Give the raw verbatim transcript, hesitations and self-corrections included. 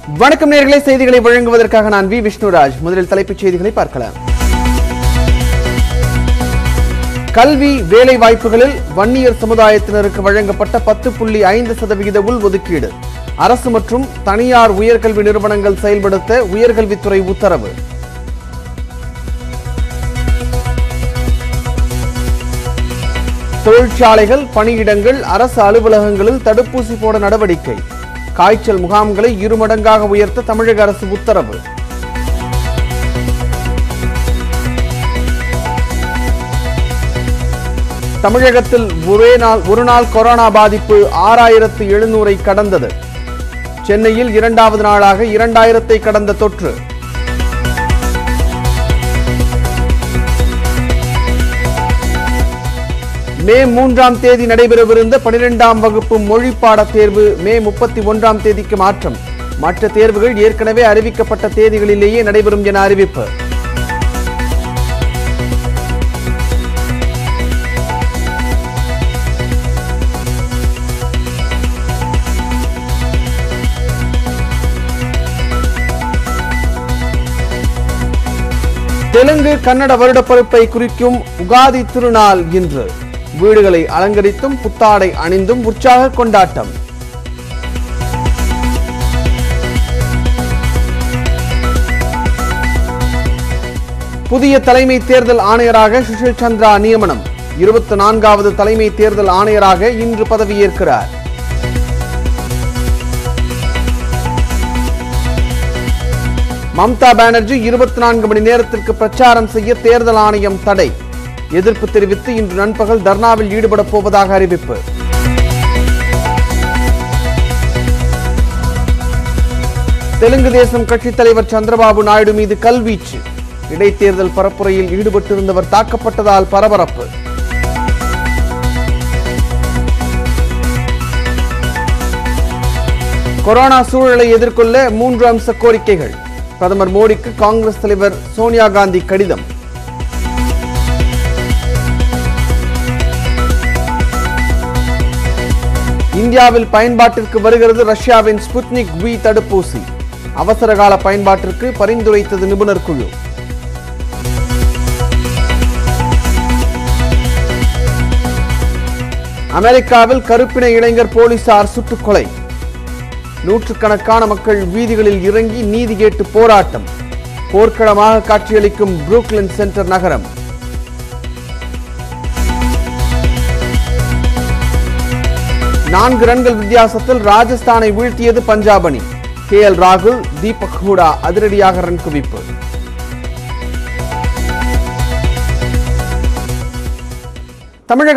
வணக்கம் நேயர்களே, செய்திகளை வழங்குவதற்காக நான் வி விஷ்ணுராஜ். முதலில் தலைப்புச் செய்திகளை பார்க்கலாம். கல்வி வேலை வாய்ப்புகளில் வன்னியர் சமுதாயத்தினருக்கு வழங்கப்பட்ட பத்து புள்ளி ஐந்து சதவிகித உள்ஒதுக்கீடு. அரசு மற்றும் தனியார் உயர்கல்வி நிறுவனங்கள் செயல்படுத்த உயர்கல்வித்துறை உத்தரவு. தொழிற்சாலைகள், பணியிடங்கள், அரசு அலுவலகங்களில் தடுப்பூசி போட நடவடிக்கை. காய்ச்சல் முகாம்களை இருமடங்காக உயர்த்த தமிழக அரசு உத்தரவு. தமிழகத்தில் ஒரே நாள் ஒரு நாள் கொரோனா பாதிப்பு ஆறாயிரத்து எழுநூறை கடந்தது. சென்னையில் இரண்டாவது நாளாக இரண்டாயிரத்தை கடந்த தொற்று. மே மூன்றாம் தேதி நடைபெறவிருந்த பனிரெண்டாம் வகுப்பு மொழி பாட தேர்வு மே முப்பத்தி ஒன்றாம் தேதிக்கு மாற்றம். மற்ற தேர்வுகள் ஏற்கனவே அறிவிக்கப்பட்ட தேதிகளிலேயே நடைபெறும் என அறிவிப்பு. தெலுங்கு கன்னட வருடப்பிறப்பை குறிக்கும் உகாதி திருநாள் இன்று. வீடுகளை அலங்கரித்தும் புத்தாடை அணிந்தும் உற்சாக கொண்டாட்டம். புதிய தலைமை தேர்தல் ஆணையராக சுஷில் சந்திரா நியமனம். இருபத்தி நான்காவது தலைமை தேர்தல் ஆணையராக இன்று பதவியேற்கிறார். மம்தா பானர்ஜி இருபத்தி நான்கு மணி நேரத்திற்கு பிரச்சாரம் செய்ய தேர்தல் ஆணையம் தடை. எதிர்ப்பு தெரிவித்து இன்று நண்பகல் தர்ணாவில் ஈடுபட போவதாக அறிவிப்பு. தெலுங்கு தேசம் கட்சித் தலைவர் சந்திரபாபு நாயுடு மீது கல்வீச்சு. இடைத்தேர்தல் பரப்புரையில் ஈடுபட்டிருந்தவர் தாக்கப்பட்டதால் பரபரப்பு. கொரோனா சூழலை எதிர்கொள்ள மூன்று அம்ச கோரிக்கைகள். பிரதமர் மோடிக்கு காங்கிரஸ் தலைவர் சோனியா காந்தி கடிதம். இந்தியாவில் பயன்பாட்டிற்கு வருகிறது ரஷ்யாவின் ஸ்புட்னிக் வி தடுப்பூசி. அவசரகால பயன்பாட்டிற்கு பரிந்துரைத்தது நிபுணர் குழு. அமெரிக்காவில் கருப்பின இளைஞர் போலீசார் சுட்டுக் கொலை. நூற்றுக்கணக்கான மக்கள் வீதிகளில் இறங்கி நீதி கேட்டு போராட்டம். போர்க்களமாக காட்சியளிக்கும் புரூக்லின் சென்டர் நகரம். நான்கு ரன்கள் வித்தியாசத்தில் ராஜஸ்தானை வீழ்த்தியது பஞ்சாப் அணி. கே எல் ராகுல், தீபக் ஹூடா அதிரடியாக ரன் குவிப்பு. தமிழக